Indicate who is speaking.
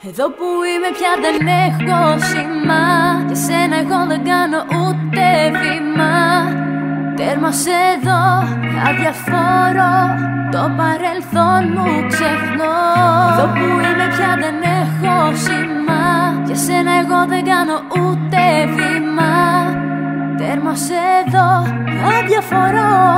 Speaker 1: Εδώ που είμαι πια δεν έχω σήμα. Για σένα εγώ δεν κάνω ούτε βήμα. Τέρμα σε εδώ, αδιαφόρο. Το παρελθόν μου ξεχνώ. Εδώ που είμαι πια δεν έχω σήμα. Για σένα εγώ δεν κάνω ούτε βήμα. Τέρμα σε εδώ, αδιαφορώ.